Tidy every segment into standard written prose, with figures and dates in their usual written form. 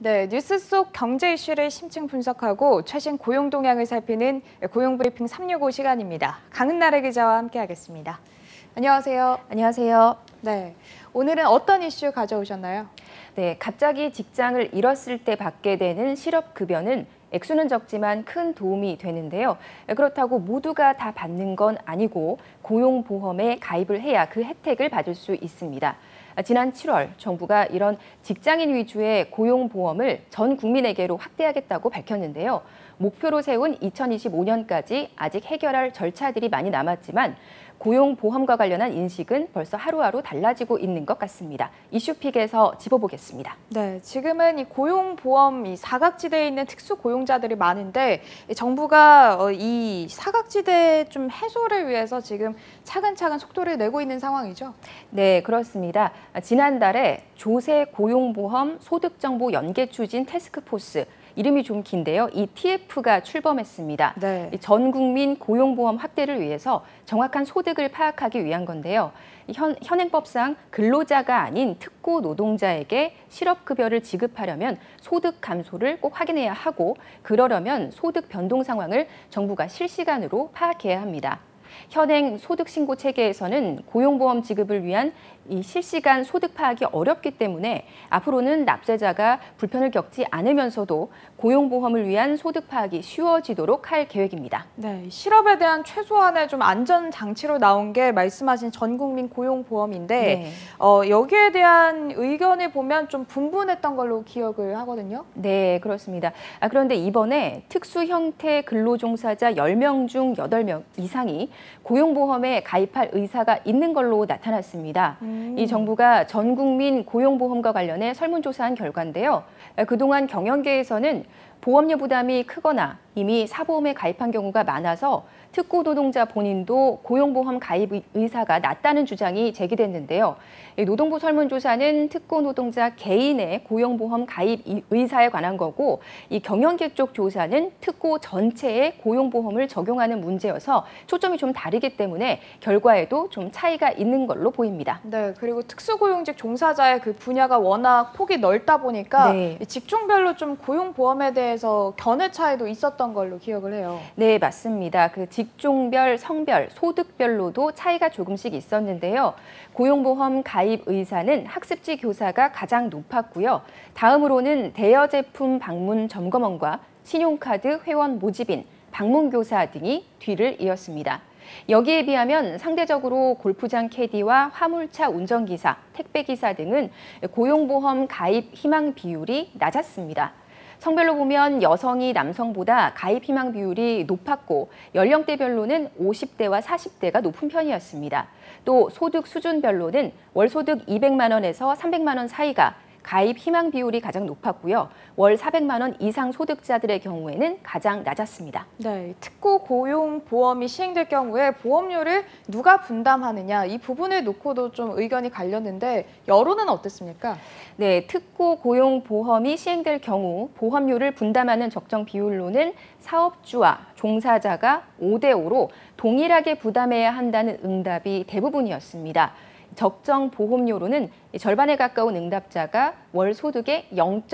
네, 뉴스 속 경제 이슈를 심층 분석하고 최신 고용 동향을 살피는 고용브리핑 365 시간입니다. 강은나래 기자와 함께하겠습니다. 안녕하세요. 안녕하세요. 네, 오늘은 어떤 이슈 가져오셨나요? 네, 갑자기 직장을 잃었을 때 받게 되는 실업급여는 액수는 적지만 큰 도움이 되는데요. 그렇다고 모두가 다 받는 건 아니고 고용보험에 가입을 해야 그 혜택을 받을 수 있습니다. 지난 7월 정부가 이런 직장인 위주의 고용보험을 전 국민에게로 확대하겠다고 밝혔는데요. 목표로 세운 2025년까지 아직 해결할 절차들이 많이 남았지만 고용보험과 관련한 인식은 벌써 하루하루 달라지고 있는 것 같습니다. 이슈픽에서 짚어보겠습니다. 네, 지금은 이 고용보험 이 사각지대에 있는 특수고용자들이 많은데 정부가 이 사각지대 좀 해소를 위해서 지금 차근차근 속도를 내고 있는 상황이죠? 네, 그렇습니다. 지난달에 조세 고용보험 소득정보 연계 추진 태스크포스, 이름이 좀 긴데요. 이 TF가 출범했습니다. 네. 전 국민 고용보험 확대를 위해서 정확한 소득을 파악하기 위한 건데요. 현행법상 근로자가 아닌 특고 노동자에게 실업급여를 지급하려면 소득 감소를 꼭 확인해야 하고, 그러려면 소득 변동 상황을 정부가 실시간으로 파악해야 합니다. 현행 소득신고 체계에서는 고용보험 지급을 위한 이 실시간 소득 파악이 어렵기 때문에 앞으로는 납세자가 불편을 겪지 않으면서도 고용보험을 위한 소득 파악이 쉬워지도록 할 계획입니다. 네, 실업에 대한 최소한의 좀 안전 장치로 나온 게 말씀하신 전국민 고용보험인데 네. 여기에 대한 의견을 보면 좀 분분했던 걸로 기억을 하거든요. 네, 그렇습니다. 그런데 이번에 특수 형태 근로종사자 10명 중 8명 이상이 고용보험에 가입할 의사가 있는 걸로 나타났습니다. 이 정부가 전 국민 고용보험과 관련해 설문조사한 결과인데요. 그동안 경영계에서는 보험료 부담이 크거나 이미 사보험에 가입한 경우가 많아서 특고 노동자 본인도 고용보험 가입 의사가 낮다는 주장이 제기됐는데요. 노동부 설문조사는 특고 노동자 개인의 고용보험 가입 의사에 관한 거고, 이 경영계 쪽 조사는 특고 전체에 고용보험을 적용하는 문제여서 초점이 좀 다르기 때문에 결과에도 좀 차이가 있는 걸로 보입니다. 네, 그리고 특수고용직 종사자의 그 분야가 워낙 폭이 넓다 보니까 네. 직종별로 좀 고용보험에 대해서 견해 차이도 있었던 걸로 기억을 해요. 네, 맞습니다. 그 직종별, 성별, 소득별로도 차이가 조금씩 있었는데요. 고용보험 가입 의사는 학습지 교사가 가장 높았고요. 다음으로는 대여제품 방문 점검원과 신용카드 회원 모집인, 방문교사 등이 뒤를 이었습니다. 여기에 비하면 상대적으로 골프장 캐디와 화물차 운전기사, 택배기사 등은 고용보험 가입 희망 비율이 낮았습니다. 성별로 보면 여성이 남성보다 가입 희망 비율이 높았고, 연령대별로는 50대와 40대가 높은 편이었습니다. 또 소득 수준별로는 월소득 200만 원에서 300만 원 사이가 가입 희망 비율이 가장 높았고요. 월 400만 원 이상 소득자들의 경우에는 가장 낮았습니다. 네, 특고 고용보험이 시행될 경우에 보험료를 누가 분담하느냐, 이 부분을 놓고도 좀 의견이 갈렸는데 여론은 어땠습니까? 네, 특고 고용보험이 시행될 경우 보험료를 분담하는 적정 비율로는 사업주와 종사자가 5대5로 동일하게 부담해야 한다는 응답이 대부분이었습니다. 적정 보험료로는 절반에 가까운 응답자가 월 소득의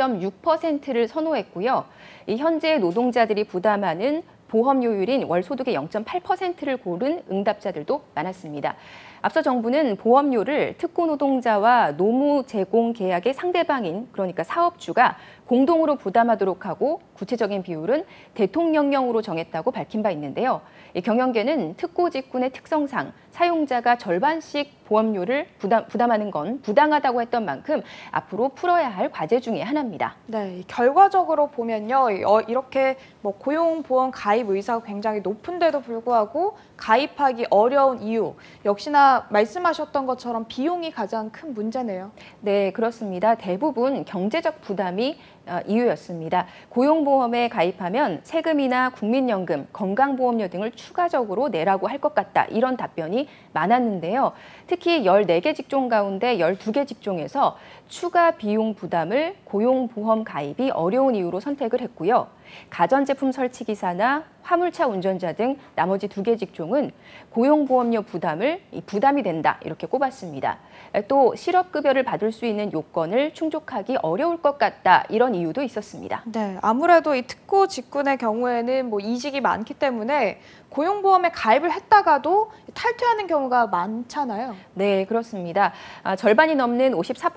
0.6%를 선호했고요. 현재 노동자들이 부담하는 보험료율인 월 소득의 0.8%를 고른 응답자들도 많았습니다. 앞서 정부는 보험료를 특고 노동자와 노무 제공 계약의 상대방인, 그러니까 사업주가 공동으로 부담하도록 하고, 구체적인 비율은 대통령령으로 정했다고 밝힌 바 있는데요. 경영계는 특고 직군의 특성상 사용자가 절반씩 보험료를 부담하는 건 부당하다고 했던 만큼 앞으로 풀어야 할 과제 중에 하나입니다. 네, 결과적으로 보면요, 이렇게 뭐 고용보험 가입 의사가 굉장히 높은데도 불구하고 가입하기 어려운 이유, 역시나 말씀하셨던 것처럼 비용이 가장 큰 문제네요. 네, 그렇습니다. 대부분 경제적 부담이 이유였습니다. 고용보험에 가입하면 세금이나 국민연금, 건강보험료 등을 추가적으로 내라고 할 것 같다, 이런 답변이 많았는데요. 특히 14개 직종 가운데 12개 직종에서 추가 비용 부담을 고용보험 가입이 어려운 이유로 선택을 했고요. 가전제품 설치기사나 화물차 운전자 등 나머지 2개 직종은 고용보험료 부담이 된다 이렇게 꼽았습니다. 또 실업급여를 받을 수 있는 요건을 충족하기 어려울 것 같다 이런 이유도 있었습니다. 네, 아무래도 이 특고 직군의 경우에는 뭐 이직이 많기 때문에 고용보험에 가입을 했다가도 탈퇴하는 경우가 많잖아요. 네, 그렇습니다. 절반이 넘는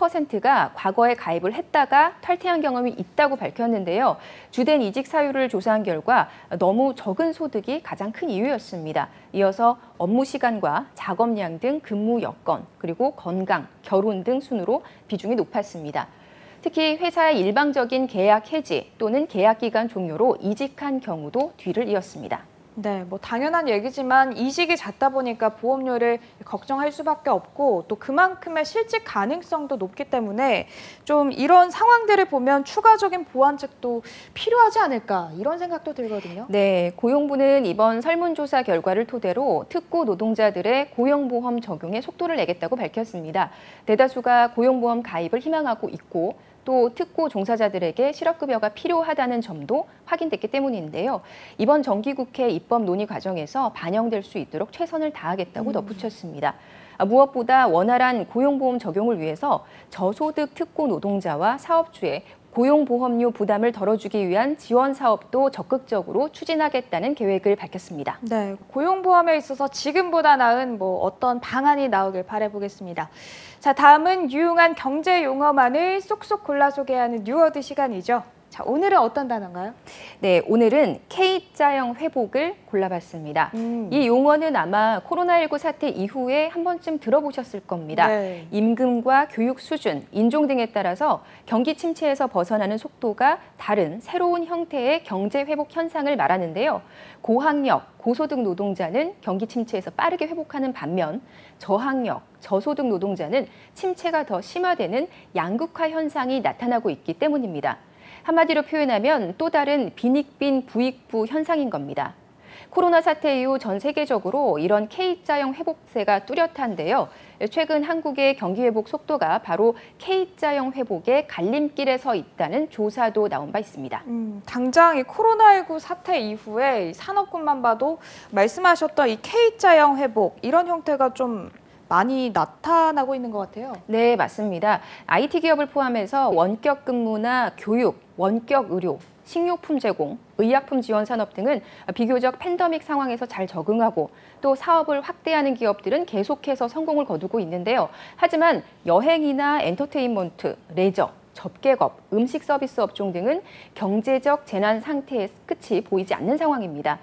54%가 과거에 가입을 했다가 탈퇴한 경험이 있다고 밝혔는데요. 주된 이직 사유를 조사한 결과 너무 적은 소득이 가장 큰 이유였습니다. 이어서 업무 시간과 작업량 등 근무 여건, 그리고 건강, 결혼 등 순으로 비중이 높았습니다. 특히 회사의 일방적인 계약 해지 또는 계약 기간 종료로 이직한 경우도 뒤를 이었습니다. 네, 뭐 당연한 얘기지만 이직이 잦다 보니까 보험료를 걱정할 수밖에 없고 또 그만큼의 실직 가능성도 높기 때문에 좀 이런 상황들을 보면 추가적인 보완책도 필요하지 않을까 이런 생각도 들거든요. 네, 고용부는 이번 설문조사 결과를 토대로 특고 노동자들의 고용보험 적용에 속도를 내겠다고 밝혔습니다. 대다수가 고용보험 가입을 희망하고 있고 또 특고 종사자들에게 실업급여가 필요하다는 점도 확인됐기 때문인데요. 이번 정기국회 입법 논의 과정에서 반영될 수 있도록 최선을 다하겠다고 덧붙였습니다. 무엇보다 원활한 고용보험 적용을 위해서 저소득 특고 노동자와 사업주의 고용보험료 부담을 덜어주기 위한 지원 사업도 적극적으로 추진하겠다는 계획을 밝혔습니다. 네, 고용보험에 있어서 지금보다 나은 어떤 방안이 나오길 바라보겠습니다. 자, 다음은 유용한 경제 용어만을 쏙쏙 골라 소개하는 뉴워드 시간이죠. 자, 오늘은 어떤 단어인가요? 네, 오늘은 K자형 회복을 골라봤습니다. 이 용어는 아마 코로나19 사태 이후에 한 번쯤 들어보셨을 겁니다. 네. 임금과 교육 수준, 인종 등에 따라서 경기 침체에서 벗어나는 속도가 다른 새로운 형태의 경제 회복 현상을 말하는데요. 고학력, 고소득 노동자는 경기 침체에서 빠르게 회복하는 반면 저학력, 저소득 노동자는 침체가 더 심화되는 양극화 현상이 나타나고 있기 때문입니다. 한마디로 표현하면 또 다른 빈익빈 부익부 현상인 겁니다. 코로나 사태 이후 전 세계적으로 이런 K자형 회복세가 뚜렷한데요. 최근 한국의 경기 회복 속도가 바로 K자형 회복의 갈림길에 서 있다는 조사도 나온 바 있습니다. 당장 이 코로나19 사태 이후에 이 산업군만 봐도 말씀하셨던 이 K자형 회복 이런 형태가 좀 많이 나타나고 있는 것 같아요. 네, 맞습니다. IT 기업을 포함해서 원격 근무나 교육, 원격 의료, 식료품 제공, 의약품 지원 산업 등은 비교적 팬데믹 상황에서 잘 적응하고 또 사업을 확대하는 기업들은 계속해서 성공을 거두고 있는데요. 하지만 여행이나 엔터테인먼트, 레저, 접객업, 음식 서비스 업종 등은 경제적 재난 상태의 끝이 보이지 않는 상황입니다.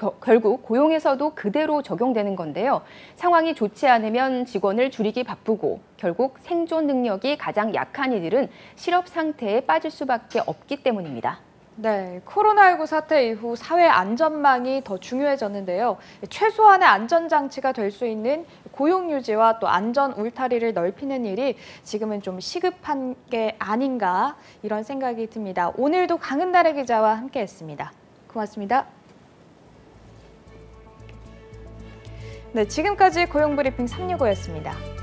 결국 고용에서도 그대로 적용되는 건데요. 상황이 좋지 않으면 직원을 줄이기 바쁘고 결국 생존 능력이 가장 약한 이들은 실업 상태에 빠질 수밖에 없기 때문입니다. 네, 코로나19 사태 이후 사회 안전망이 더 중요해졌는데요. 최소한의 안전장치가 될 수 있는 고용 유지와 또 안전 울타리를 넓히는 일이 지금은 좀 시급한 게 아닌가 이런 생각이 듭니다. 오늘도 강은달의 기자와 함께했습니다. 고맙습니다. 네, 지금까지 고용브리핑 365였습니다.